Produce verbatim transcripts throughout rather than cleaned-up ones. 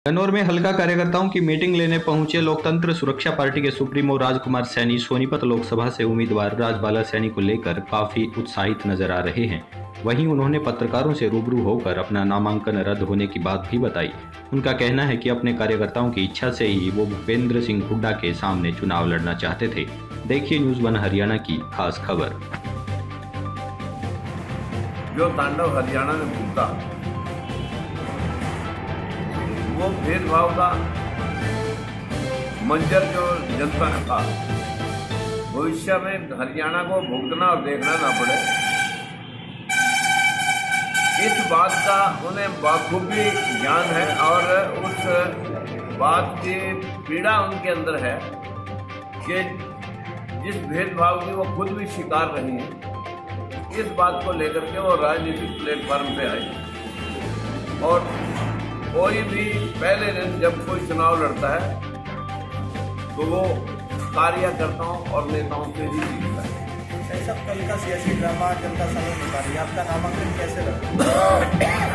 गन्नौर में हल्का कार्यकर्ताओं की मीटिंग लेने पहुंचे लोकतंत्र सुरक्षा पार्टी के सुप्रीमो राजकुमार सैनी सोनीपत लोकसभा से उम्मीदवार राजबाला सैनी को लेकर काफी उत्साहित नजर आ रहे हैं। वहीं उन्होंने पत्रकारों से रूबरू होकर अपना नामांकन रद्द होने की बात भी बताई। उनका कहना है कि अपने कार्यकर्ताओं की इच्छा से ही वो भूपेंद्र सिंह हुड्डा के सामने चुनाव लड़ना चाहते थे। देखिए न्यूज वन हरियाणा की खास खबर। जो तांडव हरियाणा में घूमता वो भेदभाव का मंजर जो जनता ने था, भविष्य में हरियाणा को भुगतना और देखना ना पड़े, इस बात का उन्हें बखूबी ज्ञान है और उस बात की पीड़ा उनके अंदर है कि जिस भेदभाव की वो खुद भी शिकार रही है, इस बात को लेकर के वो राजनीतिक प्लेटफॉर्म पे आई। और कोई भी पहले दिन जब कोई चुनाव लड़ता है तो वो कार्यकर्ताओं और नेताओं से ही जीतता है। सब कल का सियासी ड्रामा जनता समझ नहीं पा रही, आपका नामांकन कैसे लगा?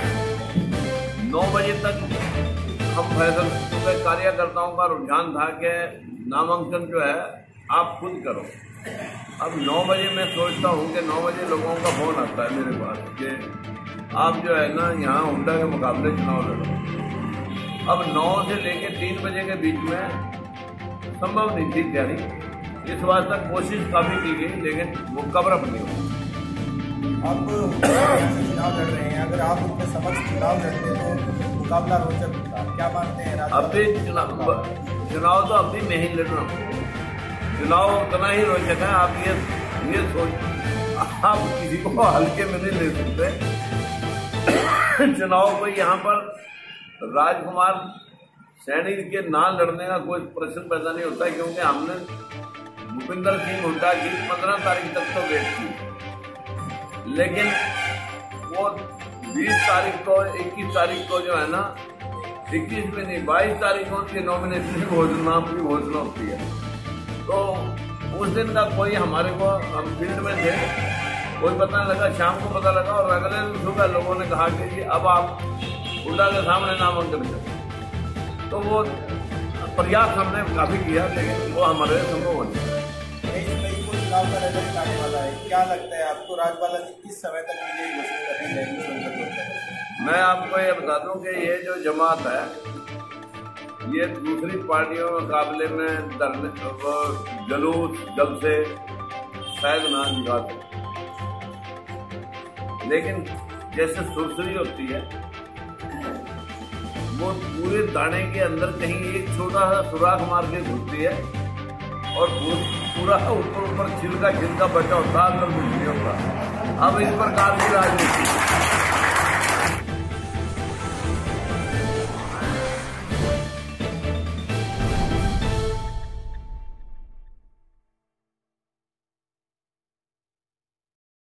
नौ बजे तक हम फैसले कार्यकर्ताओं का रुझान था कि नामांकन जो है आप खुद करो। अब नौ बजे मैं सोचता हूँ कि नौ बजे लोगों का फोन आता है मेरे पास कि आप जो है ना यहाँ हुड्डा के मुकाबले चुनाव लड़ो। अब नौ से लेके तीन बजे के बीच में संभव नहीं थी तैयारी, इस बात तक कोशिश काफी की गई, लेकिन वो कवर अप नहीं हुई। आप चुनाव लड़ रहे हैं, अगर आप उनके समक्ष चुनाव लड़ते तो मुकाबला रोचक होता, क्या मानते हैं? अब भी चुनाव चुनाव तो अब भी मैं ही लड़ रहा हूँ, चुनाव उतना ही रोचक है। आप ये ये सोच, आप किसी को हल्के में नहीं ले सकते। चुनाव को यहाँ पर राजकुमार सैनी के ना लड़ने का कोई प्रश्न पैदा नहीं होता, क्योंकि हमने भूपेंद्र सिंह हुड्डा की पंद्रह तारीख तक तो वेट की, लेकिन वो बीस तारीख को इक्कीस तारीख को जो है ना, इक्कीस में नहीं बाईस तारीख को उनके नॉमिनेशन की घोषणा की घोषणा होती है। तो उस दिन का कोई हमारे को, हम फील्ड में थे, कोई पता नहीं लगा, शाम को पता लगा और अगले दिन सुबह लोगों ने कहा कि जी अब आप हुड्डा के सामने नामांकन करें। तो वो प्रयास हमने काफी किया, लेकिन वो हमारे संभव हो नहीं। चुनाव का रिजल्ट आने वाला है, क्या लगता है आपको? राजबाला जी किस समय तक ये घोषणा करनी रहेगी? मैं आपको ये बता दूं कि ये जो जमात है, ये दूसरी पार्टियों के मुकाबले में धरने जलूस जलसे शायद ना दिखा सकते, लेकिन जैसे सुरसरी होती है, वो पूरे दाने के अंदर कहीं एक छोटा सा सुराख मार के घुसती है और पूरा ऊपर ऊपर छिलका छिलका बचा होता है, अंदर कुछ नहीं होता। अब इस प्रकार की राजनीति